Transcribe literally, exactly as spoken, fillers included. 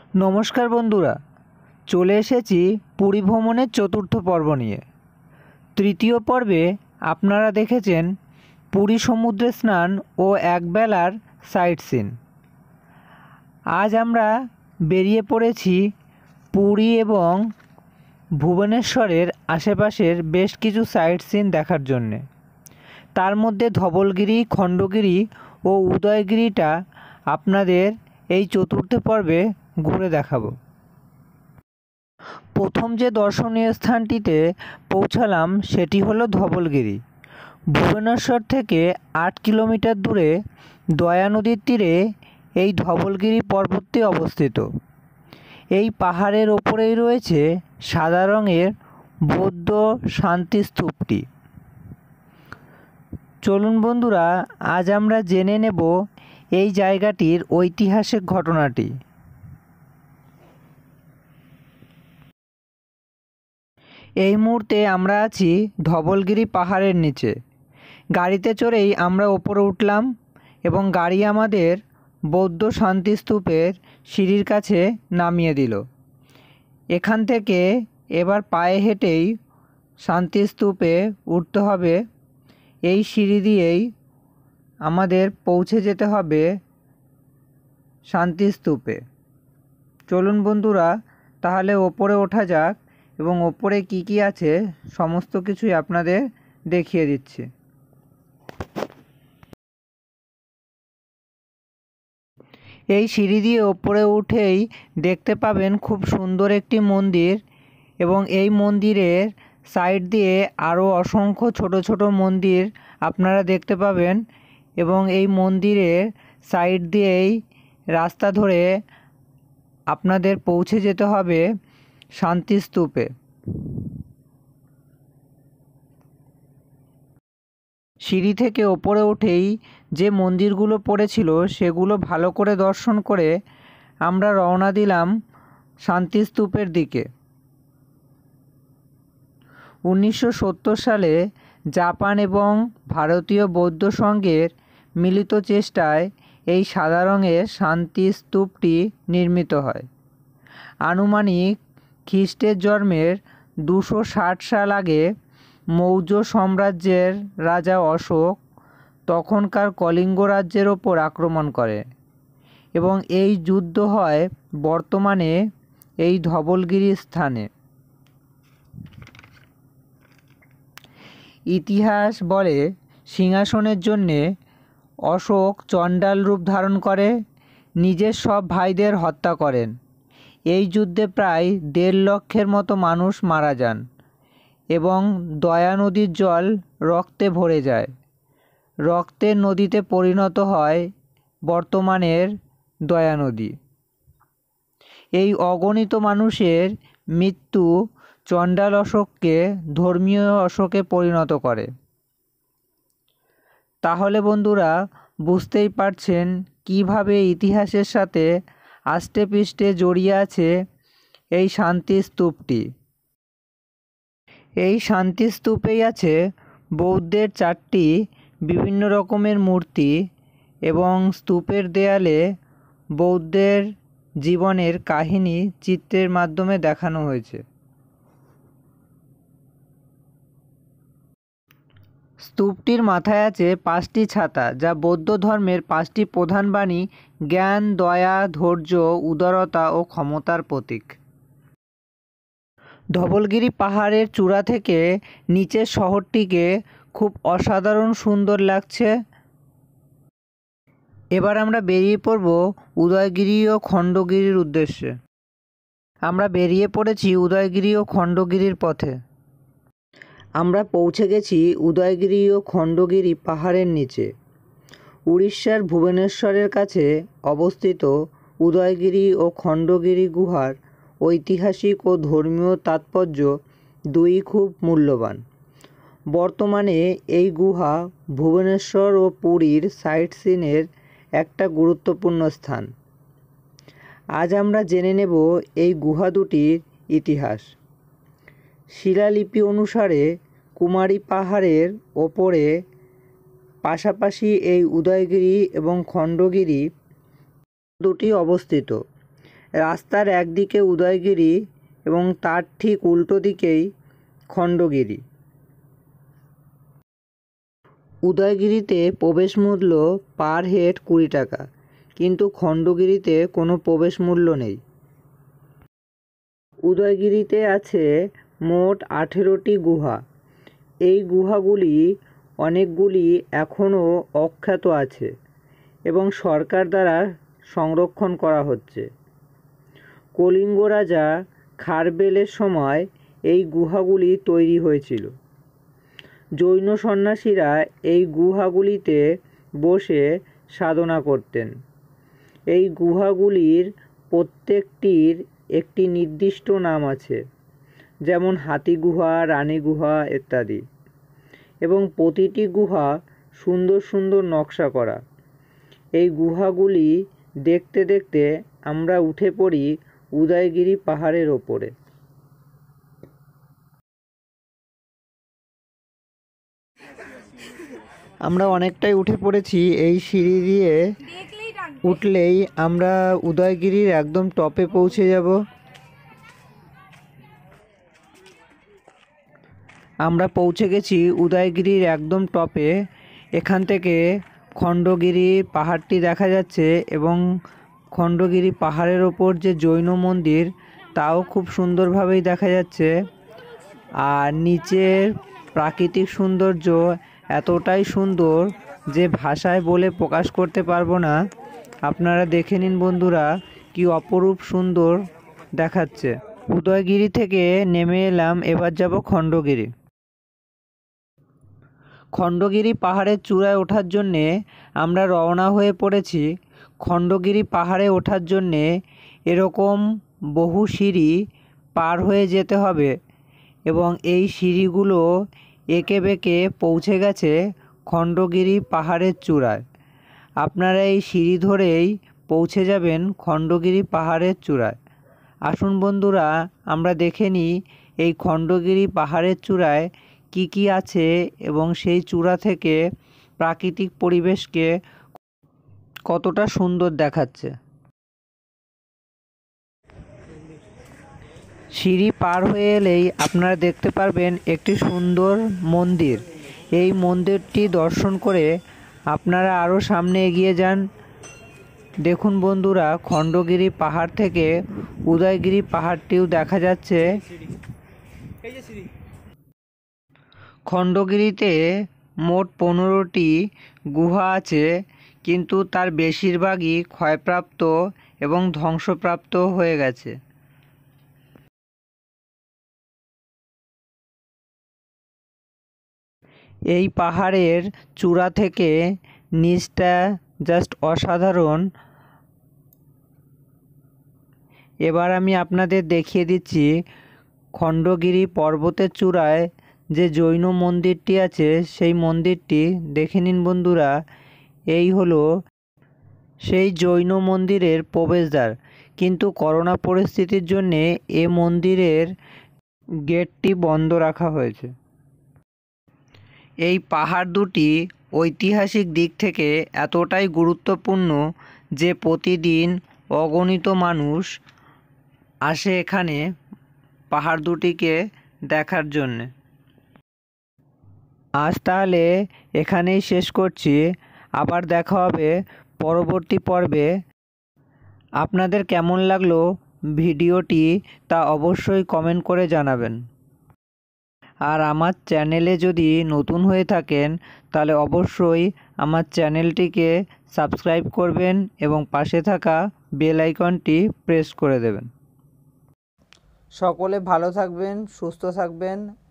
নমস্কার বন্ধুরা, চলে এসেছি পুরী ভ্রমণের চতুর্থ পর্ব নিয়ে। তৃতীয় পর্বে আপনারা দেখেছেন পুরী সমুদ্রে স্নান ও একবেলার সাইট সিন। আজ আমরা বেরিয়ে পড়েছি পুরী এবং ভুবনেশ্বরের আশেপাশের বেশ কিছু সাইট সিন দেখার জন্যে। তার মধ্যে ধবলগিরি, খণ্ডগিরি ও উদয়গিরিটা আপনাদের এই চতুর্থ পর্বে ঘুরে দেখাবো। প্রথম যে দর্শনীয় স্থানটিতে পৌঁছালাম সেটি হলো ধবলগিরি। ভুবনেশ্বর থেকে আট কিলোমিটার দূরে দয়া নদীর তীরে এই ধবলগিরি পর্বতটি অবস্থিত। এই পাহাড়ের ওপরেই রয়েছে সাদা রঙের বৌদ্ধ শান্তি স্তূপটি। চলুন বন্ধুরা, আজ আমরা জেনে নেব এই জায়গাটির ঐতিহাসিক ঘটনাটি। এই মুহূর্তে আমরা আছি ধবলগিরি পাহাড়ের নিচে। গাড়িতে চড়েই আমরা ওপরে উঠলাম এবং গাড়ি আমাদের বৌদ্ধ শান্তি স্তূপের সিঁড়ির কাছে নামিয়ে দিল। এখান থেকে এবার পায়ে হেঁটেই শান্তি স্তূপে উঠতে হবে। এই সিঁড়ি দিয়েই আমাদের পৌঁছে যেতে হবে শান্তি স্তূপে। চলুন বন্ধুরা, তাহলে ওপরে ওঠা যাক এবং ওপরে কি কি আছে সমস্ত কিছুই আপনাদের দেখিয়ে দিচ্ছি। এই সিঁড়ি দিয়ে ওপরে উঠেই দেখতে পাবেন খুব সুন্দর একটি মন্দির এবং এই মন্দিরের সাইড দিয়ে আরও অসংখ্য ছোট ছোট মন্দির আপনারা দেখতে পাবেন এবং এই মন্দিরের সাইড দিয়েই রাস্তা ধরে আপনাদের পৌঁছে যেতে হবে শান্তি স্তূপে। সিঁড়ি থেকে ওপরে উঠেই যে মন্দিরগুলো পড়েছিল সেগুলো ভালো করে দর্শন করে আমরা রওনা দিলাম শান্তি স্তূপের দিকে। উনিশশো সত্তর সালে জাপান এবং ভারতীয় বৌদ্ধ সংঘের মিলিত চেষ্টায় এই সাদা রঙের শান্তি স্তূপটি নির্মিত হয়। আনুমানিক খ্রিস্টের জন্মের দুশো ষাট সাল আগে মৌর্য সাম্রাজ্যের রাজা অশোক তখনকার কলিঙ্গ রাজ্যের ওপর আক্রমণ করে এবং এই যুদ্ধ হয় বর্তমানে এই ধবলগিরি স্থানে। ইতিহাস বলে সিংহাসনের জন্যে অশোক চণ্ডাল রূপ ধারণ করে নিজের সব ভাইদের হত্যা করেন। এই যুদ্ধে প্রায় দেড় লক্ষের মতো মানুষ মারা যান এবং দয়া নদীর জল রক্তে ভরে যায়। রক্তের নদীতে পরিণত হয় বর্তমানের দয়া নদী। এই অগণিত মানুষের মৃত্যু চণ্ডাল অশোককে ধর্মীয় অশোকে পরিণত করে। তাহলে বন্ধুরা বুঝতেই পারছেন কিভাবে ইতিহাসের সাথে আষ্টে পৃষ্ঠে জড়িয়ে আছে এই শান্তি স্তূপটি। এই শান্তি স্তূপেই আছে বৌদ্ধের চারটি বিভিন্ন রকমের মূর্তি এবং স্তূপের দেয়ালে বৌদ্ধের জীবনের কাহিনী চিত্রের মাধ্যমে দেখানো হয়েছে। স্তূপটির মাথায় আছে পাঁচটি ছাতা, যা বৌদ্ধ ধর্মের পাঁচটি প্রধান বাণী জ্ঞান, দয়া, ধৈর্য, উদারতা ও ক্ষমতার প্রতীক। ধবলগিরি পাহাড়ের চূড়া থেকে নিচের শহরটিকে খুব অসাধারণ সুন্দর লাগছে। এবার আমরা বেরিয়ে পড়ব উদয়গিরি ও খণ্ডগিরির উদ্দেশ্যে। আমরা বেরিয়ে পড়েছি উদয়গিরি ও খণ্ডগিরির পথে। আমরা পৌঁছে গেছি উদয়গিরি ও খণ্ডগিরি পাহাড়ের নিচে। উড়িষ্যার ভুবনেশ্বরের কাছে অবস্থিত উদয়গিরি ও খণ্ডগিরি গুহার ঐতিহাসিক ও ধর্মীয় তাৎপর্য দুই খুব মূল্যবান। বর্তমানে এই গুহা ভুবনেশ্বর ও পুরীর সাইট সিনের একটা গুরুত্বপূর্ণ স্থান। আজ আমরা জেনে নেব এই গুহা দুটির ইতিহাস। শিলালিপি অনুসারে কুমারী পাহাড়ের ওপরে পাশাপাশি এই উদয়গিরি এবং খণ্ডগিরি দুটি অবস্থিত। রাস্তার একদিকে উদয়গিরি এবং তার ঠিক উল্টো দিকেই খণ্ডগিরি। উদয়গিরিতে প্রবেশ মূল্য পার হেড কুড়ি টাকা, কিন্তু খণ্ডগিরিতে কোনো প্রবেশ মূল্য নেই। উদয়গিরিতে আছে মোট আঠেরোটি গুহা। এই গুহাগুলি অনেকগুলি এখনও অখ্যাত আছে এবং সরকার দ্বারা সংরক্ষণ করা হচ্ছে। কলিঙ্গ রাজা খারবেলের সময় এই গুহাগুলি তৈরি হয়েছিল। জৈন সন্ন্যাসীরা এই গুহাগুলিতে বসে সাধনা করতেন। এই গুহাগুলির প্রত্যেকটির একটি নির্দিষ্ট নাম আছে, যেমন হাতি গুহা, রানী গুহা ইত্যাদি, এবং প্রতিটি গুহা সুন্দর সুন্দর নকশা করা। এই গুহাগুলি দেখতে দেখতে আমরা উঠে পড়ি উদয়গিরি পাহাড়ের ওপরে। আমরা অনেকটাই উঠে পড়েছি। এই সিঁড়ি দিয়ে উঠলেই আমরা উদয়গিরির একদম টপে পৌঁছে যাব। আমরা পৌঁছে গেছি উদয়গিরির একদম টপে। এখান থেকে খণ্ডগিরি পাহাড়টি দেখা যাচ্ছে এবং খণ্ডগিরি পাহাড়ের ওপর যে জৈন মন্দির তাও খুব সুন্দরভাবেই দেখা যাচ্ছে। আর নিচের প্রাকৃতিক সৌন্দর্য এতটাই সুন্দর যে ভাষায় বলে প্রকাশ করতে পারবো না। আপনারা দেখে নিন বন্ধুরা, কি অপরূপ সুন্দর দেখাচ্ছে। উদয়গিরি থেকে নেমে এলাম, এবার যাব খণ্ডগিরি। খণ্ডগিরি পাহাড়ের চূড়ায় ওঠার জন্যে আমরা রওনা হয়ে পড়েছি। খণ্ডগিরি পাহাড়ে ওঠার জন্যে এরকম বহু সিঁড়ি পার হয়ে যেতে হবে এবং এই সিঁড়িগুলো এঁকে বেঁকে পৌঁছে গেছে খণ্ডগিরি পাহাড়ের চূড়ায়। আপনারা এই সিঁড়ি ধরেই পৌঁছে যাবেন খণ্ডগিরি পাহাড়ের চূড়ায়। আসুন বন্ধুরা, আমরা দেখে নিই এই খণ্ডগিরি পাহাড়ের চূড়ায় কি কি আছে এবং সেই চূড়া থেকে প্রাকৃতিক পরিবেশকে কতটা সুন্দর দেখাচ্ছে। সিঁড়ি পার হয়ে এলেই আপনারা দেখতে পারবেন একটি সুন্দর মন্দির। এই মন্দিরটি দর্শন করে আপনারা আরও সামনে এগিয়ে যান। দেখুন বন্ধুরা, খণ্ডগিরি পাহাড় থেকে উদয়গিরি পাহাড়টিও দেখা যাচ্ছে। খণ্ডগিরিতে মোট পনেরোটি গুহা আছে, কিন্তু তার বেশিরভাগই ক্ষয়প্রাপ্ত এবং ধ্বংসপ্রাপ্ত হয়ে গেছে। এই পাহাড়ের চূড়া থেকে নিচটা জাস্ট অসাধারণ। এবার আমি আপনাদের দেখিয়ে দিচ্ছি খণ্ডগিরি পর্বতের চূড়ায় যে জৈন মন্দিরটি আছে সেই মন্দিরটি দেখে নিন বন্ধুরা। এই হলো সেই জৈন মন্দিরের প্রবেশদ্বার, কিন্তু করোনা পরিস্থিতির জন্যে এ মন্দিরের গেটটি বন্ধ রাখা হয়েছে। এই পাহাড় দুটি ঐতিহাসিক দিক থেকে এতটাই গুরুত্বপূর্ণ যে প্রতিদিন অগণিত মানুষ আসে এখানে পাহাড় দুটিকে দেখার জন্যে। আজ তাহলে এখানেই শেষ করছি, আবার দেখা হবে পরবর্তী পর্বে। আপনাদের কেমন লাগলো ভিডিওটি তা অবশ্যই কমেন্ট করে জানাবেন। আর আমার চ্যানেলে যদি নতুন হয়ে থাকেন তাহলে অবশ্যই আমার চ্যানেলটিকে সাবস্ক্রাইব করবেন এবং পাশে থাকা বেল আইকনটি প্রেস করে দেবেন। সকলে ভালো থাকবেন, সুস্থ থাকবেন।